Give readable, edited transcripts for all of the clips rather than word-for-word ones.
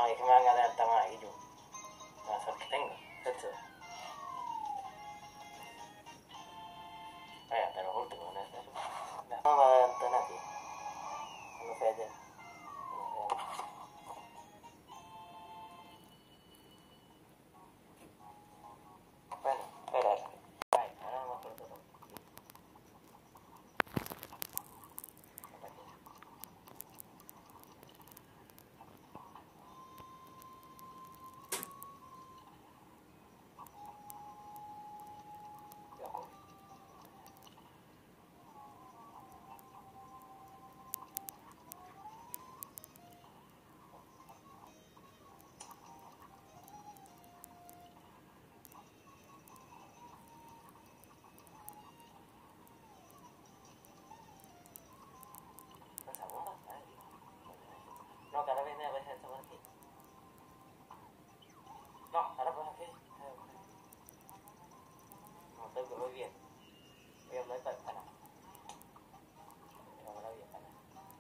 Ay, que me van a adelantar más ahí, tú. La suerte que tengo. Esto. Vaya, hasta los últimos, ¿no? No me adelanta nadie. No sé ya. Bueno, espera. Ay, ahora no me acuerdo todo. Esa bomba, ay. No, que ahora viene a veces esto por aquí. No, ahora por aquí. No sé, que voy bien. Voy a hablar para el canal. Ahora voy a canal.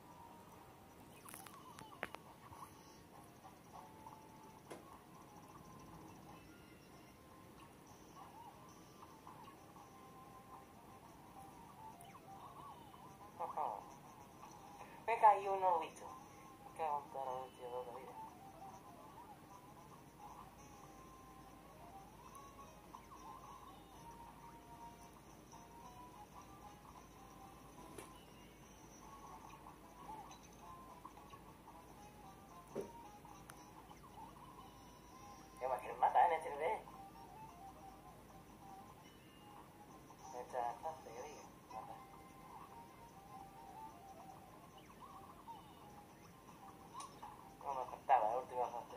Me caí uno visto. Que aguantar a ver, tío, de vida. ¿Qué más quieres matar en este nivel? Esta fase, que diga. Matar. No me faltaba la última fase.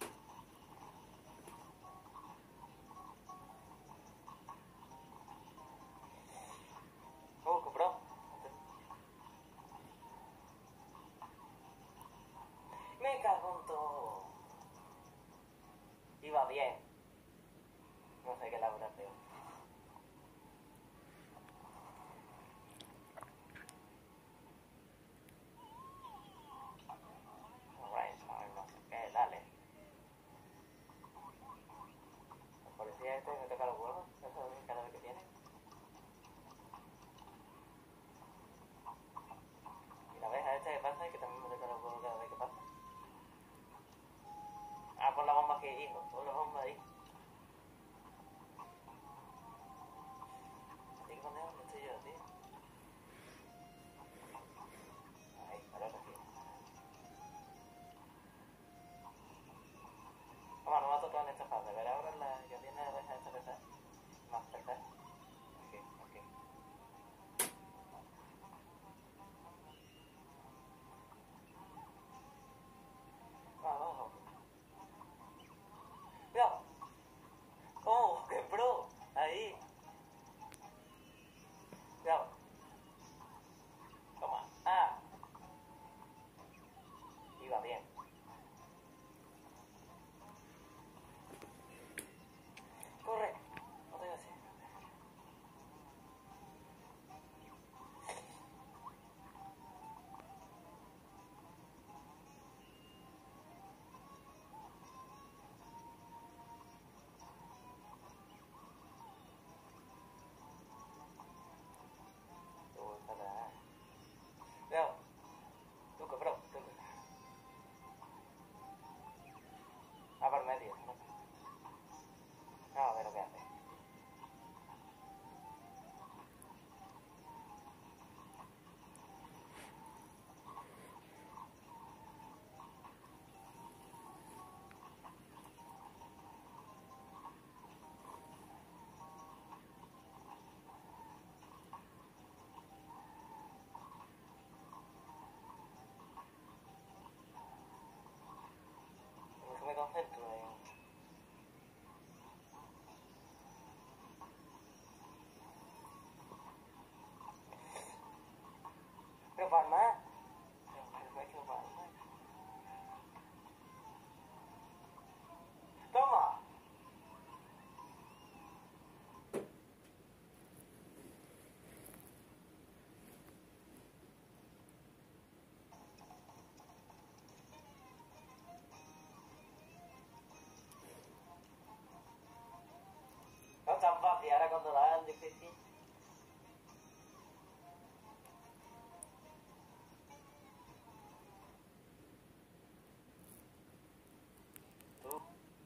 Bro. Me cago en todo. Iba bien. No sé qué la habrá peor. Alright, no sé qué, dale. El policía este me toca los huevos. Eso es cada vez que tiene. Y la vez a este que pasa y que también me toca los huevos cada vez que pasa. Ah, por la bomba que hijo. Por la bomba ahí. Así que con él no estoy yo, tío. Ahí, ahora sí. Vamos, no me ha tocado en esta fase. Verá ahora la que viene a dejar esta pesada. Más pesada. Aquí, aquí. Abajo. tan difícil. Tú.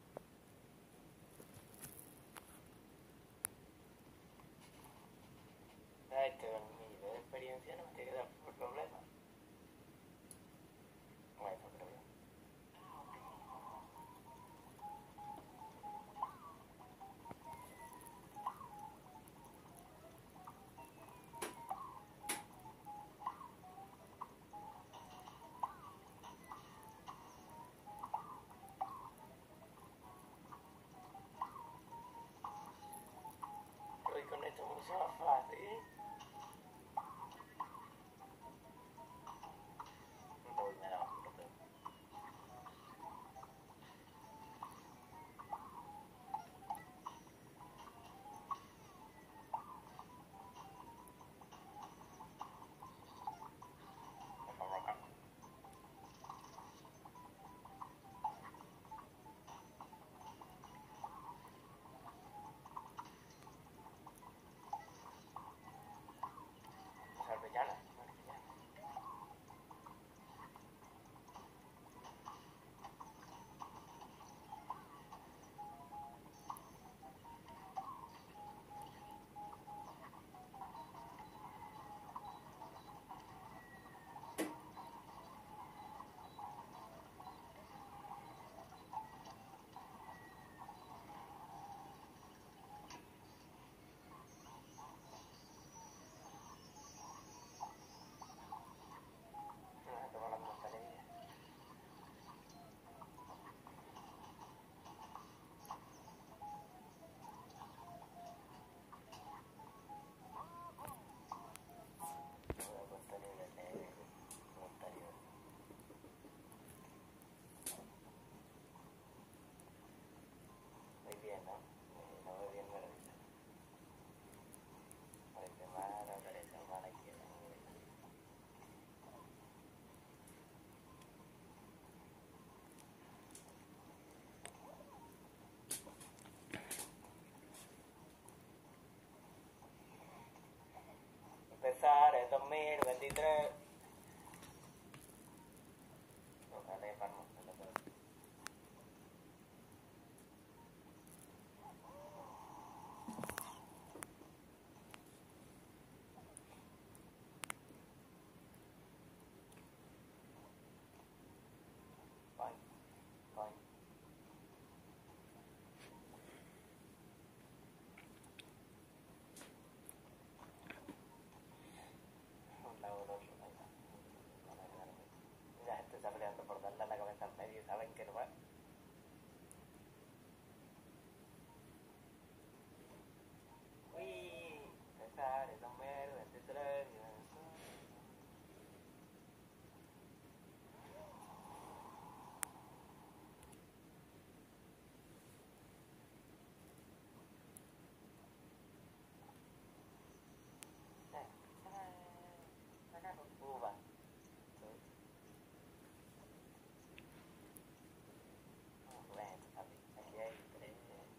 Ay, que con mi nivel de experiencia no me tiene que dar problemas. Bueno, eso creo yo. Hoy con esto mucho más fácil. Uy, me da un poco. Me pongo acá. Arbellana. Tengo la montaña. Muy bien, ¿no? No muy bien, me lo dice. Parece mala, parece mala izquierda. Empezar el 2023. Ojalá de Palma. Bye. Bye. Un laboroso. La gente está peleando por darle a la cabeza al medio y saben que no va. Uy, empezar el 2023. Uva. Aquí hay tres.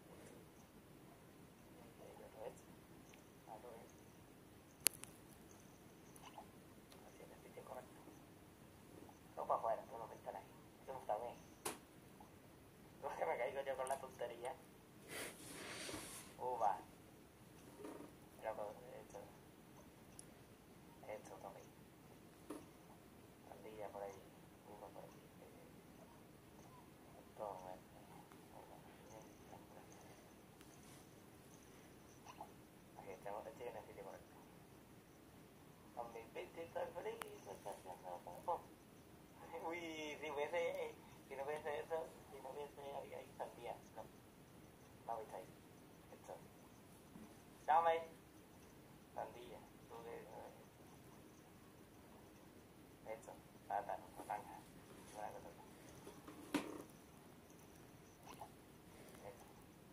Así en el sitio correcto. No para afuera, no me están ahí. Eso no está bien. No es que me caigo yo con la tontería. Uva. Mira, esto también. Pandilla por ahí. Uva por aquí. Toma. Aquí estamos, estoy en el sitio correcto. Con mis 20 estoy feliz. Uy, si no hubiese eso, si no hubiese ahí sandía. No, no habéis ahí. Esto. Dame. Sandía. Tú esto. Plátano, naranja. Una cosa así. Esto.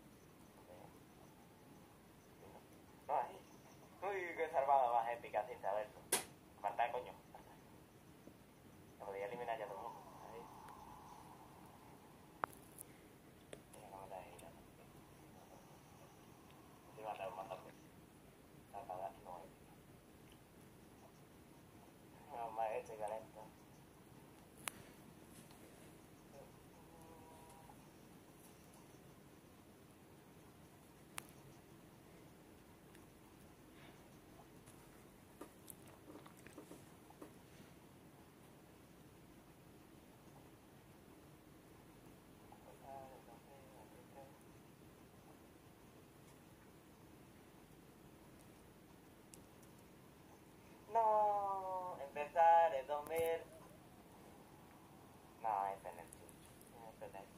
No, ahí. Uy, qué salvada más épica sin saberlo. Aparta, coño. Lo podía eliminar ya todo el mundo. Ahí. Venga, no me da ahí. Encima te lo mando. violento. No, empezar es dormir. No, es en el chucho.